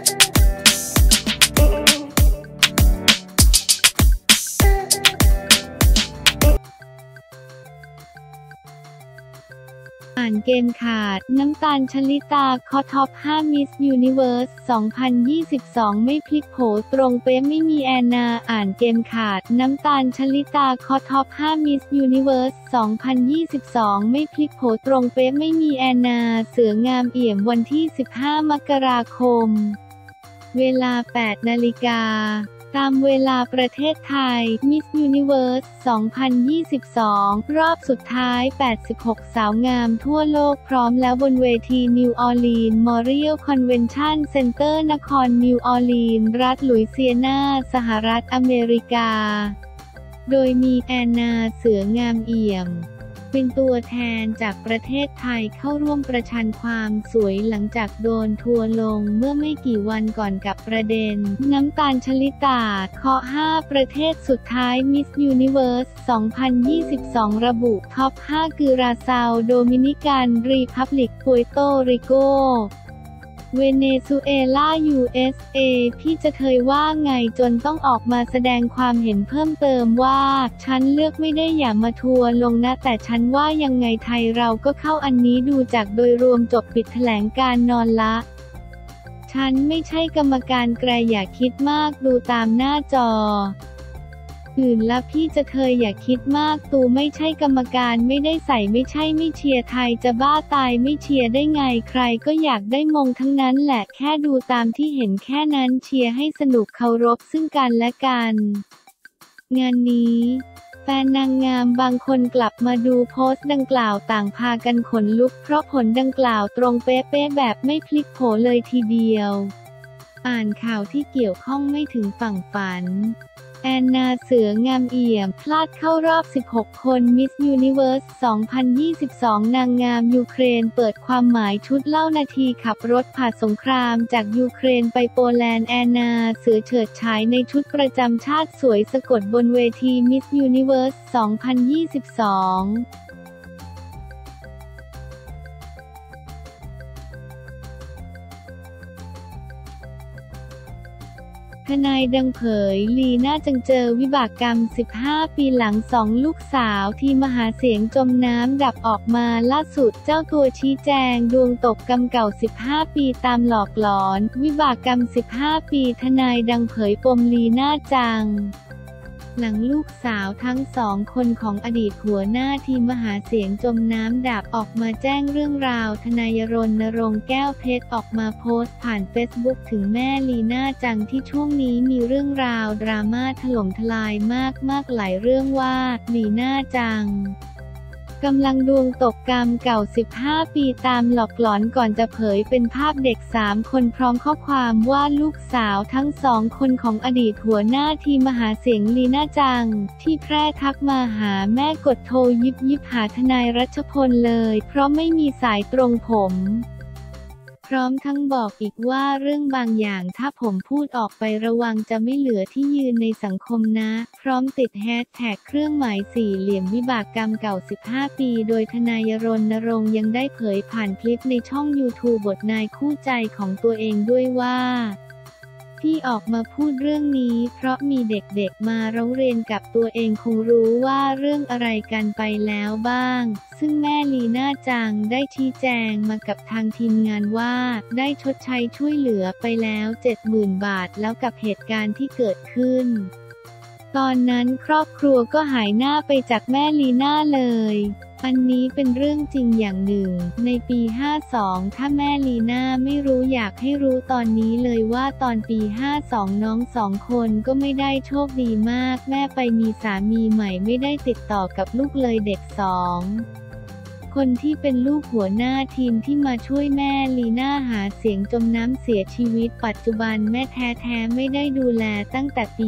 อ่านเกมขาดน้ำตาล ชลิตาเคาะท็อป 5 มิส ยูนิเวิร์ส 2022 ไม่พลิกโผตรงเป๊ะไม่มีแอนนาอ่านเกมขาดน้ำตาล ชลิตาเคาะท็อป 5 มิส ยูนิเวิร์ส 2022 ไม่พลิกโผตรงเป๊ะไม่มีแอนนา เสืองามเอี่ยมวันที่ 15 มกราคม เวลา 8 นาฬิกาตามเวลาประเทศไทย มิส ยูนิเวิร์ส 2022 รอบสุดท้าย 86 สาวงามทั่วโลกพร้อมแล้วบนเวทีนิวออร์ลีนส์มอเรียลคอนเวนชั่นเซ็นเตอร์นครนิวออร์ลีนส์รัฐหลุยเซียนาสหรัฐอเมริกา โดยมีแอนนา เสืองามเอี่ยมเป็นตัวแทนจากประเทศไทยเข้าร่วมประชันความสวยหลังจากโดนทัวร์ลงเมื่อไม่กี่วันก่อนกับประเด็นน้ำตาล ชลิตาเคาะ 5 ประเทศสุดท้ายมิส ยูนิเวิร์ส 2022 ระบุท็อป 5 คือราซาวโดมินิกันรีพับลิกปัวโตริโกเวเนซุเอลา USA พี่จะเทยว่าไงจนต้องออกมาแสดงความเห็นเพิ่มเติมว่าฉันเลือกไม่ได้อย่ามาทัวร์ลงนะแต่ฉันว่ายังไงไทยเราก็เข้าอันนี้ดูจากโดยรวมจบปิดแถลงการนอนละฉันไม่ใช่กรรมการไกลอย่าคิดมากดูตามหน้าจออื่นละพี่จะเธออย่าคิดมากตูไม่ใช่กรรมการไม่ได้ใส่ไม่ใช่ไม่เชียร์ไทยจะบ้าตายไม่เชียร์ได้ไงใครก็อยากได้มงทั้งนั้นแหละแค่ดูตามที่เห็นแค่นั้นเชียร์ให้สนุกเคารพซึ่งกันและกันงานนี้แฟนนางงามบางคนกลับมาดูโพสต์ดังกล่าวต่างพากันขนลุกเพราะผลดังกล่าวตรงเป๊ะๆแบบไม่พลิกโผเลยทีเดียวอ่านข่าวที่เกี่ยวข้องไม่ถึงฝั่งฝันแอนนา เสืองามเอี่ยมพลาดเข้ารอบ 16 คนมิส ยูนิเวิร์ส 2022 นางงามยูเครนเปิดความหมายชุดเล่านาทีขับรถผ่านสงครามจากยูเครนไปโปแลนด์แอนนา เสือเฉิดฉายในชุดประจำชาติสวยสะกดบนเวทีมิส ยูนิเวิร์ส 2022ทนายดังเผยลีน่าจังเจอวิบากกรรม 15 ปีหลัง2 ลูกสาวที่มหาเสียงจมน้ำดับออกมาล่าสุดเจ้าตัวชี้แจงดวงตกกรรมเก่า 15 ปีตามหลอกหลอนวิบากกรรม 15 ปีทนายดังเผยปมลีน่าจังหลังลูกสาวทั้ง2 คนของอดีตหัวหน้าทีมมหาเสียงจมน้ำดับออกมาแจ้งเรื่องราวทนายรณรงค์แก้วเพชรออกมาโพสต์ผ่านเฟซบุ๊กถึงแม่ลีน่าจังที่ช่วงนี้มีเรื่องราวดราม่าถล่มทลายมากหลายเรื่องว่าลีน่าจังกำลังดวงตกกรรมเก่า 15 ปีตามหลอกหลอนก่อนจะเผยเป็นภาพเด็ก 3 คนพร้อมข้อความว่าลูกสาวทั้ง2 คนของอดีตหัวหน้าทีมมหาเสียงลีน่าจังที่แพร่ทักมาหาแม่กดโทรยิบหาทนายรัชพลเลยเพราะไม่มีสายตรงผมพร้อมทั้งบอกอีกว่าเรื่องบางอย่างถ้าผมพูดออกไประวังจะไม่เหลือที่ยืนในสังคมนะพร้อมติดแฮชแท็กเครื่องหมายสี่เหลี่ยมวิบากกรรมเก่า 15 ปีโดยทนายรณรงค์ยังได้เผยผ่านคลิปในช่อง YouTube บทนายคู่ใจของตัวเองด้วยว่าที่ออกมาพูดเรื่องนี้เพราะมีเด็กๆมาร้องเรียนกับตัวเองคงรู้ว่าเรื่องอะไรกันไปแล้วบ้างซึ่งแม่ลีน่าจังได้ชี้แจงมากับทางทีมงานว่าได้ชดใช้ช่วยเหลือไปแล้ว 70,000 บาทแล้วกับเหตุการณ์ที่เกิดขึ้นตอนนั้นครอบครัวก็หายหน้าไปจากแม่ลีน่าเลยอันนี้เป็นเรื่องจริงอย่างหนึ่งในปี 52 ถ้าแม่ลีน่าไม่รู้อยากให้รู้ตอนนี้เลยว่าตอนปี 52 น้อง2 คนก็ไม่ได้โชคดีมากแม่ไปมีสามีใหม่ไม่ได้ติดต่อกับลูกเลยเด็ก2 คนที่เป็นลูกหัวหน้าทีมที่มาช่วยแม่ลีน่าหาเสียงจมน้ำเสียชีวิตปัจจุบันแม่แท้ๆไม่ได้ดูแลตั้งแต่ปี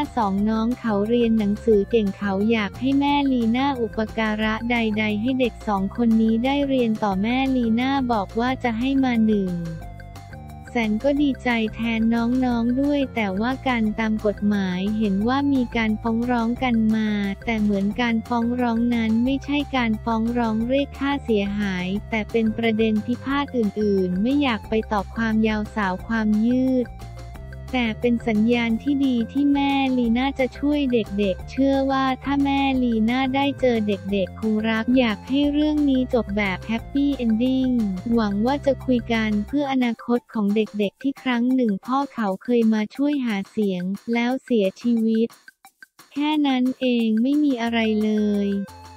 52 น้องเขาเรียนหนังสือเก่งเขาอยากให้แม่ลีน่าอุปการะใดๆให้เด็ก2 คนนี้ได้เรียนต่อแม่ลีน่าบอกว่าจะให้มา1 แสนก็ดีใจแทนน้องๆด้วยแต่ว่าการตามกฎหมายเห็นว่ามีการฟ้องร้องกันมาแต่เหมือนการฟ้องร้องนั้นไม่ใช่การฟ้องร้องเรียกค่าเสียหายแต่เป็นประเด็นพิพาทอื่นๆไม่อยากไปตอบความยาวสาวความยืดแต่เป็นสัญญาณที่ดีที่แม่ลีน่าจะช่วยเด็กๆเชื่อว่าถ้าแม่ลีน่าได้เจอเด็กๆคงรักอยากให้เรื่องนี้จบแบบแฮปปี้เอนดิ้งหวังว่าจะคุยกันเพื่ออนาคตของเด็กๆที่ครั้งหนึ่งพ่อเขาเคยมาช่วยหาเสียงแล้วเสียชีวิตแค่นั้นเองไม่มีอะไรเลย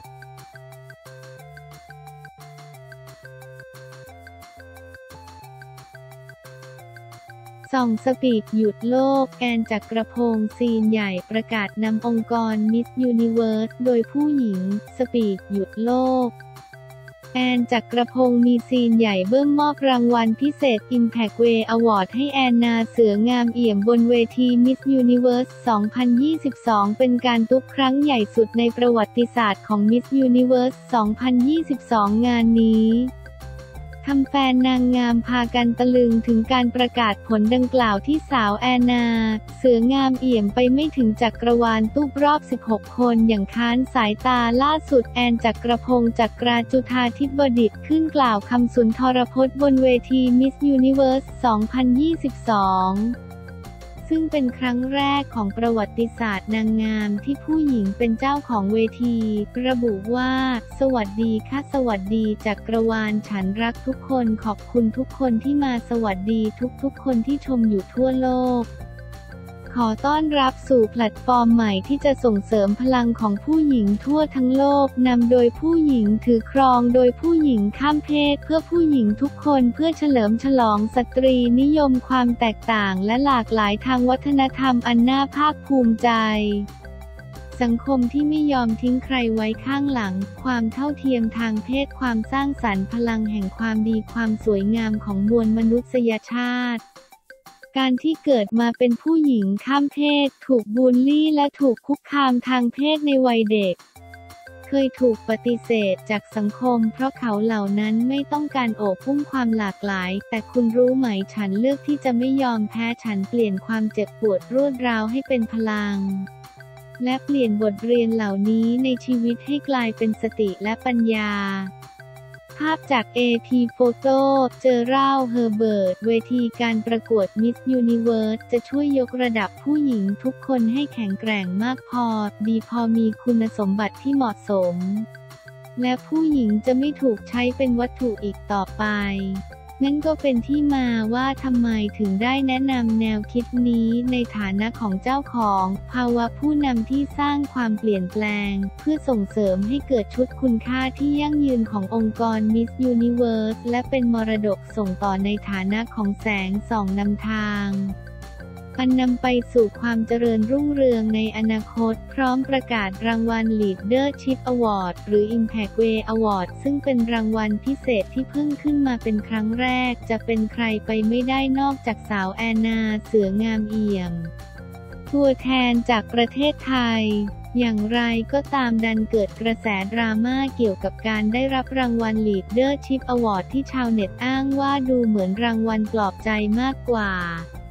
ส่องสปีดหยุดโลกแอนจักรพงศ์ซีนใหญ่ประกาศนำองค์กรมิสยูนิเวิร์สโดยผู้หญิงสปีดหยุดโลกแอนจักรพงศ์มีซีนใหญ่เบื้องมอบรางวัลพิเศษ Impact Way Award ให้แอนนาเสืองามเอี่ยมบนเวที Miss Universe 2022 เป็นการตุ๊บครั้งใหญ่สุดในประวัติศาสตร์ของ Miss Universe 2022 งานนี้ทำแฟนนางงามพากันตะลึงถึงการประกาศผลดังกล่าวที่สาวแอนนาเสืองามเอี่ยมไปไม่ถึงจักรวาลตุ๊บรอบ 16 คนอย่างค้านสายตาล่าสุดแอนจักรพงศ์จักราจุฑาธิบดิษฐ์ขึ้นกล่าวคำสุนทรพจน์บนเวที Miss Universe 2022 ซึ่งเป็นครั้งแรกของประวัติศาสตร์นางงามที่ผู้หญิงเป็นเจ้าของเวทีระบุว่าสวัสดีค่ะสวัสดีจักรวาลฉันรักทุกคนขอบคุณทุกคนที่มาสวัสดีทุกคนที่ชมอยู่ทั่วโลกขอต้อนรับสู่แพลตฟอร์มใหม่ที่จะส่งเสริมพลังของผู้หญิงทั่วทั้งโลกนำโดยผู้หญิงถือครองโดยผู้หญิงข้ามเพศเพื่อผู้หญิงทุกคนเพื่อเฉลิมฉลองสตรีนิยมความแตกต่างและหลากหลายทางวัฒนธรรมอันน่าภาคภูมิใจสังคมที่ไม่ยอมทิ้งใครไว้ข้างหลังความเท่าเทียมทางเพศความสร้างสรรค์พลังแห่งความดีความสวยงามของมวลมนุษยชาติการที่เกิดมาเป็นผู้หญิงข้ามเพศถูกบูลลี่และถูกคุกคามทางเพศในวัยเด็กเคยถูกปฏิเสธจากสังคมเพราะเขาเหล่านั้นไม่ต้องการโอบอุ้มความหลากหลายแต่คุณรู้ไหมฉันเลือกที่จะไม่ยอมแพ้ฉันเปลี่ยนความเจ็บปวดรวดร้าวให้เป็นพลังและเปลี่ยนบทเรียนเหล่านี้ในชีวิตให้กลายเป็นสติและปัญญาภาพจาก AP Photo เจอร่าวเฮอร์เบิร์ตเวทีการประกวด Miss Universe จะช่วยยกระดับผู้หญิงทุกคนให้แข็งแกร่งมากพอดีพอมีคุณสมบัติที่เหมาะสมและผู้หญิงจะไม่ถูกใช้เป็นวัตถุอีกต่อไปนั่นก็เป็นที่มาว่าทำไมถึงได้แนะนำแนวคิดนี้ในฐานะของเจ้าของภาวะผู้นำที่สร้างความเปลี่ยนแปลงเพื่อส่งเสริมให้เกิดชุดคุณค่าที่ยั่งยืนขององค์กร Miss Universe และเป็นมรดกส่งต่อในฐานะของแสงส่องนำทางอันนำไปสู่ความเจริญรุ่งเรืองในอนาคตพร้อมประกาศรางวัล Leadership Award หรือ Impact Way Award ซึ่งเป็นรางวัลพิเศษที่เพิ่งขึ้นมาเป็นครั้งแรกจะเป็นใครไปไม่ได้นอกจากสาวแอนนาเสืองามเอี่ยมตัวแทนจากประเทศไทยอย่างไรก็ตามดันเกิดกระแสดราม่าเกี่ยวกับการได้รับรางวัล Leadership Award ที่ชาวเน็ตอ้างว่าดูเหมือนรางวัลปลอบใจมากกว่า